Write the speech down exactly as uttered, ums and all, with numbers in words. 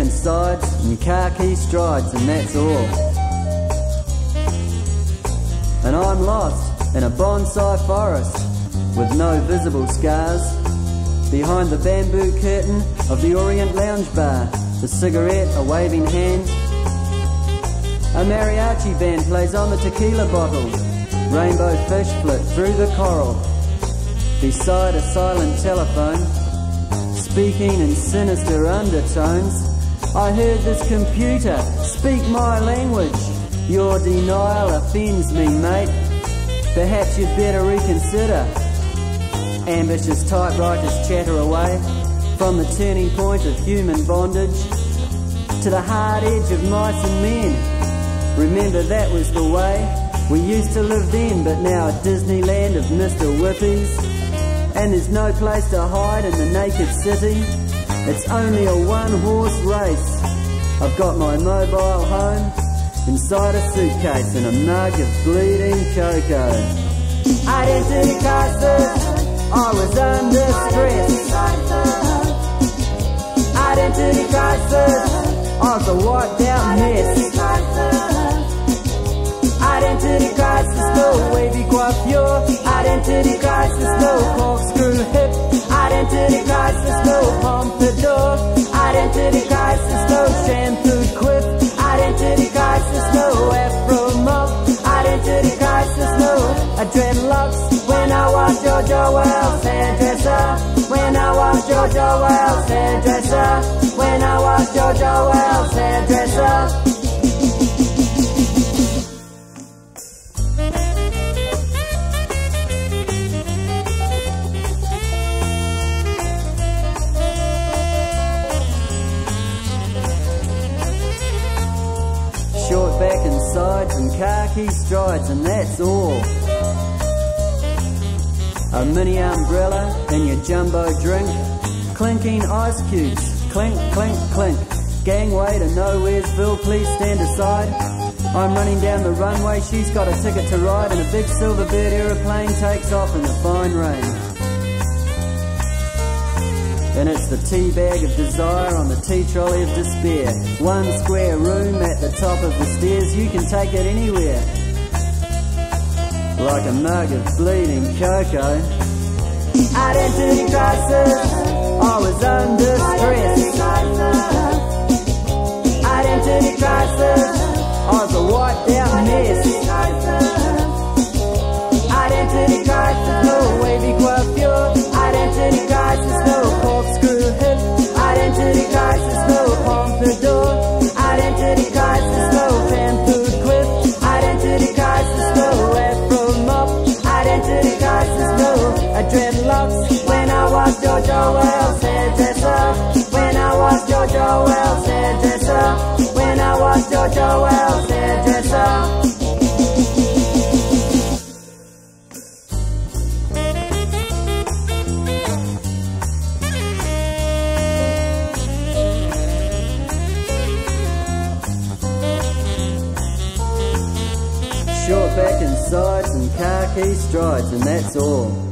and sides and khaki strides, and that's all. And I'm lost in a bonsai forest with no visible scars. Behind the bamboo curtain of the Orient lounge bar, the cigarette a waving hand. A mariachi band plays on the tequila bottle. Rainbow fish flit through the coral. Beside a silent telephone, speaking in sinister undertones, I heard this computer speak my language. Your denial offends me, mate. Perhaps you'd better reconsider. Ambitious typewriters chatter away from the turning point of human bondage to the hard edge of mice and men. Remember, that was the way we used to live then, but now a Disneyland of Mister Whippies. And there's no place to hide in the naked city. It's only a one-horse race. I've got my mobile home inside a suitcase and a mug of bleeding cocoa. Identity crisis, I was under stress. Identity crisis, I was a wiped out mess. Identity crisis, no wavy coiffure. Identity crisis, no corkscrew hip. Identity crisis, no pompadour. Identity crisis, no shampooed quip. Identity crisis, no afro mop. Identity crisis, no dreadlocks. When I was George Orwell's hairdresser. When I was George Orwell's hairdresser. When I was George Orwell's hairdresser. Short back and sides and khaki strides, and that's all. A mini umbrella and your jumbo drink. Clinking ice cubes, clink, clink, clink. Gangway to Nowheresville, please stand aside. I'm running down the runway, she's got a ticket to ride, and a big silver bird aeroplane takes off in the fine rain. And it's the tea bag of desire on the tea trolley of despair. One square room at the top of the stairs, you can take it anywhere. Like a mug of bleeding cocoa. Identity crisis, I was under stress. Identity crisis, I was a wiped out mess. Identity crisis, no wavy coiffure. Identity crisis, no corkscrew hip. Identity crisis, no pompadour. Identity crisis, no shampooed quip. Identity crisis, no afro mop. Identity crisis, no dreadlocks. When I was George Orwell's hairdresser. When I was George Orwell's hairdresser. When I was George Orwell's hairdresser. Short back and sides and khaki strides, and that's all.